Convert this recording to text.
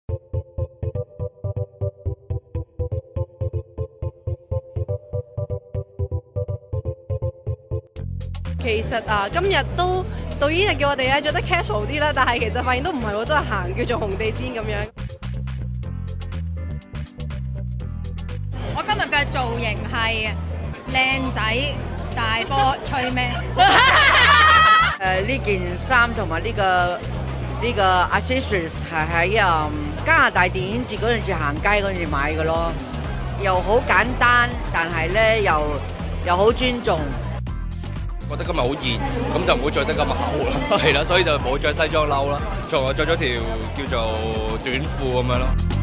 其實今日都導演就叫我哋咧著得 casual 啲啦，但係其實發現都唔係好多人行叫做紅地氈咁樣。 我今日嘅造型係靚仔大波吹咩？ 呢件衫同埋呢個 accessories 係喺加拿大電影節嗰陣時行街嗰陣時買嘅咯，又好簡單，但係咧又好尊重。 覺得今日好熱，咁就唔好着得咁厚啦，係啦，所以就冇着西裝褸啦，仲我着咗條叫做短褲咁樣咯。